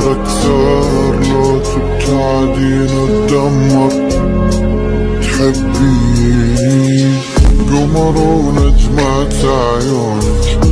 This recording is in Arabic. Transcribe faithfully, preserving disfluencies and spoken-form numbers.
أكثر لو تبتعدين أتدمر. تحبيني قمر ونجمات عيونك